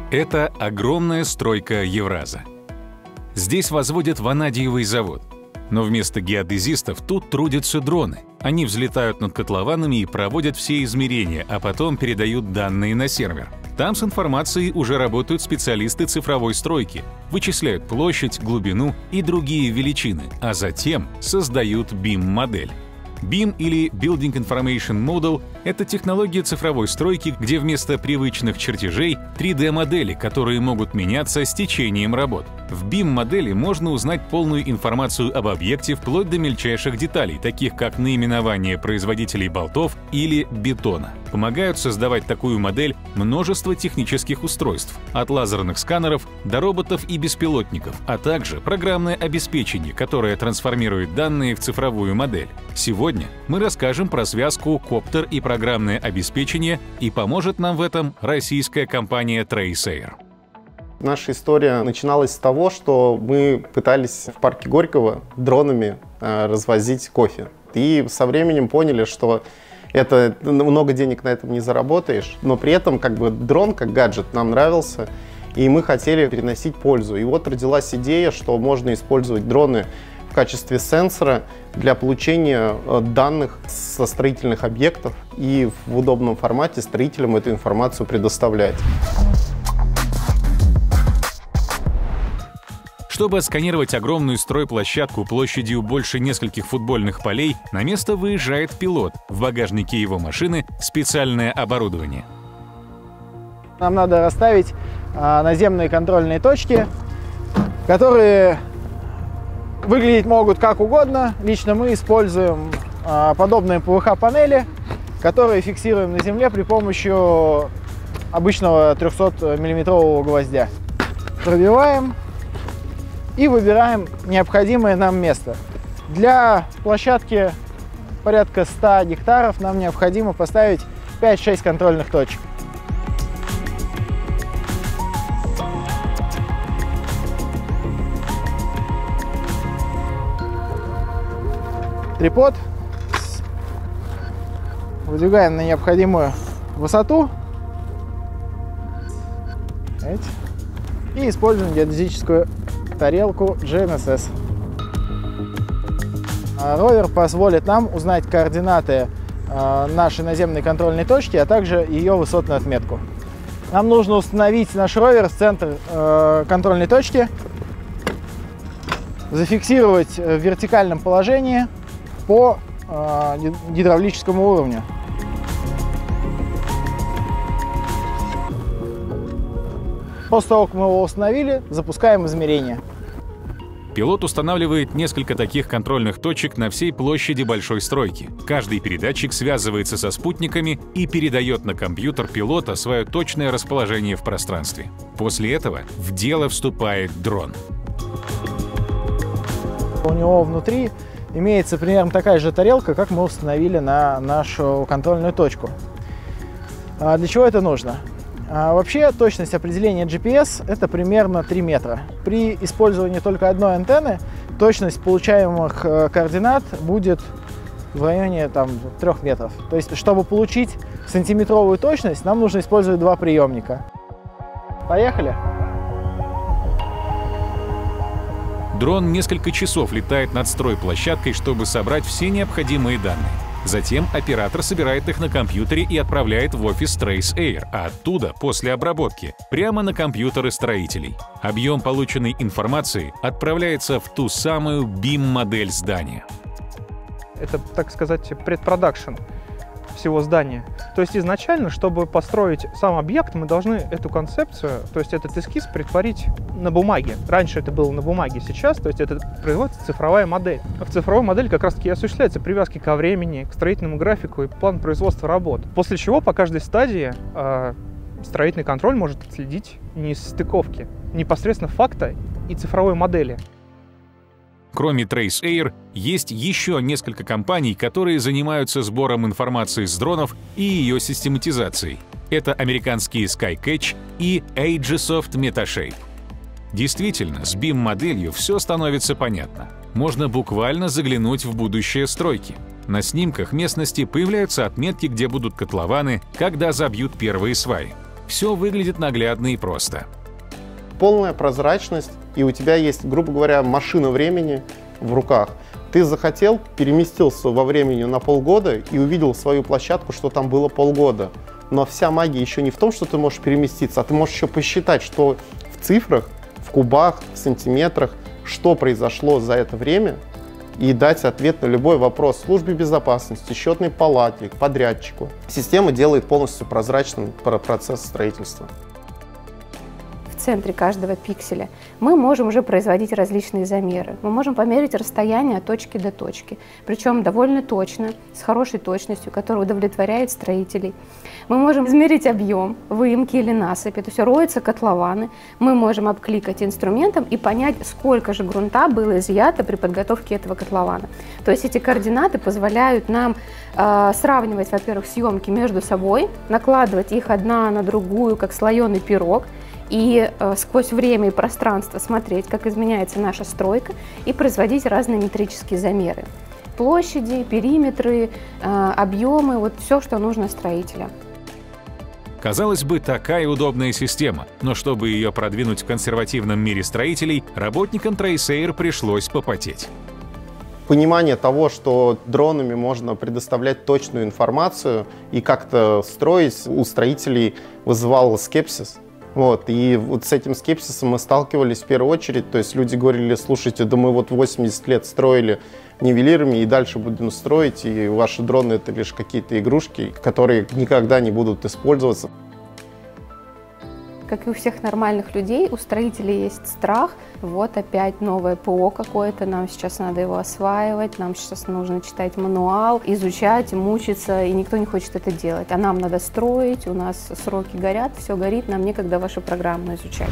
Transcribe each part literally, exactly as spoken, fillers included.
Это огромная стройка Евраза. Здесь возводят ванадиевый завод. Но вместо геодезистов тут трудятся дроны. Они взлетают над котлованами и проводят все измерения, а потом передают данные на сервер. Там с информацией уже работают специалисты цифровой стройки, вычисляют площадь, глубину и другие величины, а затем создают бим-модель. бим или Building Information Model — это технология цифровой стройки, где вместо привычных чертежей три дэ модели, которые могут меняться с течением работ. В бим-модели можно узнать полную информацию об объекте вплоть до мельчайших деталей, таких как наименование производителей болтов или бетона. Помогают создавать такую модель множество технических устройств, от лазерных сканеров до роботов и беспилотников, а также программное обеспечение, которое трансформирует данные в цифровую модель. Сегодня мы расскажем про связку коптер и программное обеспечение, и поможет нам в этом российская компания TraceAir. Наша история начиналась с того, что мы пытались в парке Горького дронами э, развозить кофе. И со временем поняли, что это много денег на этом не заработаешь, но при этом как бы дрон как гаджет нам нравился, и мы хотели переносить пользу. И вот родилась идея, что можно использовать дроны в качестве сенсора для получения данных со строительных объектов и в удобном формате строителям эту информацию предоставлять. Чтобы отсканировать огромную стройплощадку площадью больше нескольких футбольных полей, на место выезжает пилот. В багажнике его машины специальное оборудование. Нам надо расставить а, наземные контрольные точки, которые выглядеть могут как угодно. Лично мы используем а, подобные пэ вэ ха-панели, которые фиксируем на земле при помощи обычного трехсотмиллиметрового гвоздя. Пробиваем и выбираем необходимое нам место. Для площадки порядка ста гектаров нам необходимо поставить пять-шесть контрольных точек. Трипод выдвигаем на необходимую высоту и используем геодезическую тарелку джи эм эс эс. Ровер позволит нам узнать координаты нашей наземной контрольной точки, а также ее высотную отметку. Нам нужно установить наш ровер в центр контрольной точки, зафиксировать в вертикальном положении по гидравлическому уровню. После того, как мы его установили, запускаем измерения. Пилот устанавливает несколько таких контрольных точек на всей площади большой стройки. Каждый передатчик связывается со спутниками и передает на компьютер пилота свое точное расположение в пространстве. После этого в дело вступает дрон. У него внутри имеется примерно такая же тарелка, как мы установили на нашу контрольную точку. Для чего это нужно? А вообще точность определения джи пи эс это примерно три метра. При использовании только одной антенны точность получаемых координат будет в районе там, трёх метров. То есть, чтобы получить сантиметровую точность, нам нужно использовать два приемника. Поехали! Дрон несколько часов летает над стройплощадкой, чтобы собрать все необходимые данные. Затем оператор собирает их на компьютере и отправляет в офис TraceAir, а оттуда, после обработки, прямо на компьютеры строителей. Объем полученной информации отправляется в ту самую бим-модель здания. Это, так сказать, предпродакшн всего здания. То есть изначально, чтобы построить сам объект, мы должны эту концепцию, то есть этот эскиз притворить на бумаге. Раньше это было на бумаге, сейчас, то есть это производится цифровая модель. В цифровой модели как раз-таки осуществляются привязки ко времени, к строительному графику и план производства работ. После чего по каждой стадии э, строительный контроль может отследить нестыковки непосредственно факта и цифровой модели. Кроме TraceAir, есть еще несколько компаний, которые занимаются сбором информации с дронов и ее систематизацией. Это американские SkyCatch и Aegisoft Metashape. Действительно, с бим-моделью все становится понятно. Можно буквально заглянуть в будущее стройки. На снимках местности появляются отметки, где будут котлованы, когда забьют первые сваи. все выглядит наглядно и просто. Полная прозрачность, и у тебя есть, грубо говоря, машина времени в руках. Ты захотел, переместился во времени на полгода и увидел свою площадку, что там было полгода. Но вся магия еще не в том, что ты можешь переместиться, а ты можешь еще посчитать, что в цифрах, в кубах, в сантиметрах, что произошло за это время, и дать ответ на любой вопрос службе безопасности, счетной палате, подрядчику. Система делает полностью прозрачным процесс строительства. В центре каждого пикселя мы можем уже производить различные замеры. Мы можем померить расстояние от точки до точки, причем довольно точно, с хорошей точностью, которая удовлетворяет строителей. Мы можем измерить объем выемки или насыпи, то есть роются котлованы. Мы можем обкликать инструментом и понять, сколько же грунта было изъято при подготовке этого котлована. То есть эти координаты позволяют нам э, сравнивать, во-первых, съемки между собой, накладывать их одна на другую, как слоеный пирог, и э, сквозь время и пространство смотреть, как изменяется наша стройка, и производить разные метрические замеры. Площади, периметры, э, объемы, вот все, что нужно строителям. Казалось бы, такая удобная система, но чтобы ее продвинуть в консервативном мире строителей, работникам Traceyr пришлось попотеть. Понимание того, что дронами можно предоставлять точную информацию и как-то строить, у строителей вызывало скепсис. Вот, и вот с этим скепсисом мы сталкивались в первую очередь. То есть люди говорили: слушайте, да мы вот восемьдесят лет строили нивелирами и дальше будем строить, и ваши дроны — это лишь какие-то игрушки, которые никогда не будут использоваться. Как и у всех нормальных людей, у строителей есть страх. Вот опять новое ПО какое-то, нам сейчас надо его осваивать, нам сейчас нужно читать мануал, изучать, мучиться, и никто не хочет это делать. А нам надо строить, у нас сроки горят, все горит, нам некогда вашу программу изучать.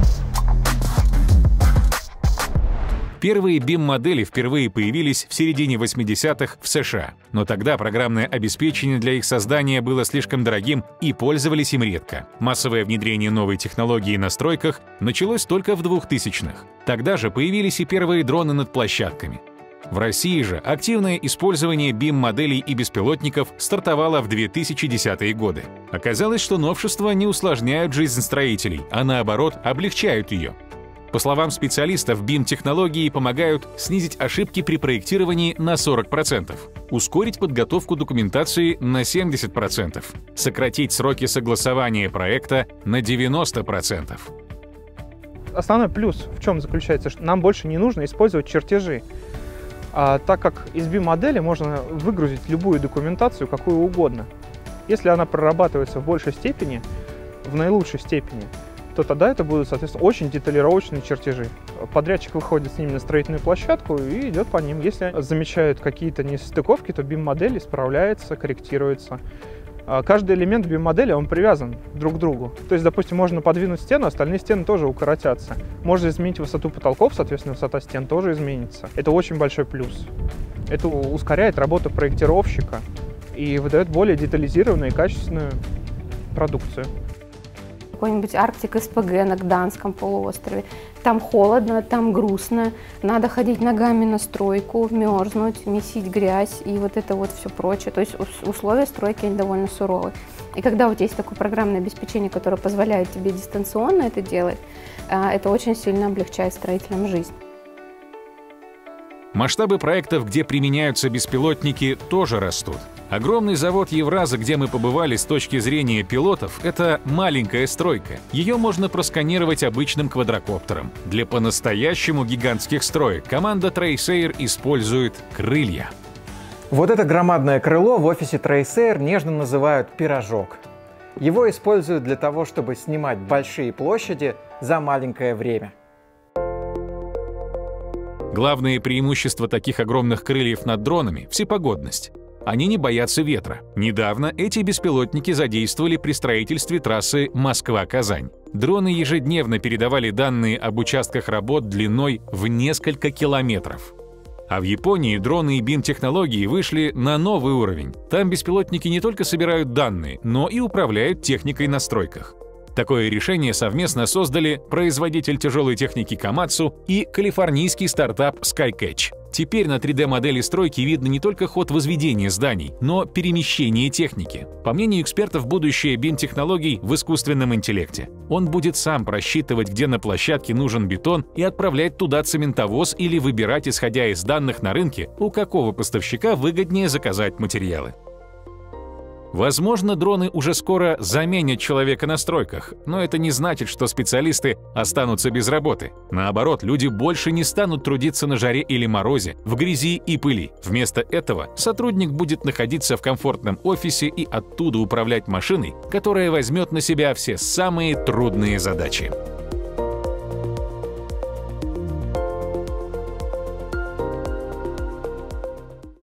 Первые бим-модели впервые появились в середине восьмидесятых в США, но тогда программное обеспечение для их создания было слишком дорогим и пользовались им редко. Массовое внедрение новой технологии на стройках началось только в двухтысячных. Тогда же появились и первые дроны над площадками. В России же активное использование бим-моделей и беспилотников стартовало в две тысячи десятые годы. Оказалось, что новшества не усложняют жизнь строителей, а наоборот облегчают ее. По словам специалистов, бим-технологии помогают снизить ошибки при проектировании на сорок процентов, ускорить подготовку документации на семьдесят процентов, сократить сроки согласования проекта на девяносто процентов. Основной плюс в чем заключается, что нам больше не нужно использовать чертежи, а, так как из бим-модели можно выгрузить любую документацию, какую угодно. Если она прорабатывается в большей степени, в наилучшей степени, то тогда это будут, соответственно, очень деталировочные чертежи. Подрядчик выходит с ними на строительную площадку и идет по ним. Если замечают какие-то несостыковки, то бим-модель исправляется, корректируется. Каждый элемент бим-модели, он привязан друг к другу. То есть, допустим, можно подвинуть стену, остальные стены тоже укоротятся. Можно изменить высоту потолков, соответственно, высота стен тоже изменится. Это очень большой плюс. Это ускоряет работу проектировщика и выдает более детализированную и качественную продукцию. Какой-нибудь Арктик СПГ на Гданском полуострове. Там холодно, там грустно, надо ходить ногами на стройку, мерзнуть, месить грязь и вот это вот все прочее. То есть условия стройки, они довольно суровые. И когда у тебя есть такое программное обеспечение, которое позволяет тебе дистанционно это делать, это очень сильно облегчает строителям жизнь. Масштабы проектов, где применяются беспилотники, тоже растут. Огромный завод Евраза, где мы побывали с точки зрения пилотов, это маленькая стройка. Ее можно просканировать обычным квадрокоптером. Для по-настоящему гигантских строек команда Traceyr использует крылья. Вот это громадное крыло в офисе Traceyr нежно называют «пирожок». Его используют для того, чтобы снимать большие площади за маленькое время. Главное преимущество таких огромных крыльев над дронами – всепогодность. Они не боятся ветра. Недавно эти беспилотники задействовали при строительстве трассы Москва-Казань. Дроны ежедневно передавали данные об участках работ длиной в несколько километров. А в Японии дроны и бим-технологии вышли на новый уровень. Там беспилотники не только собирают данные, но и управляют техникой на стройках. Такое решение совместно создали производитель тяжелой техники Komatsu и калифорнийский стартап SkyCatch. Теперь на три дэ модели стройки видно не только ход возведения зданий, но перемещение техники. По мнению экспертов, будущее би и эм-технологий в искусственном интеллекте. Он будет сам просчитывать, где на площадке нужен бетон, и отправлять туда цементовоз или выбирать, исходя из данных на рынке, у какого поставщика выгоднее заказать материалы. Возможно, дроны уже скоро заменят человека на стройках, но это не значит, что специалисты останутся без работы. Наоборот, люди больше не станут трудиться на жаре или морозе, в грязи и пыли. Вместо этого сотрудник будет находиться в комфортном офисе и оттуда управлять машиной, которая возьмет на себя все самые трудные задачи.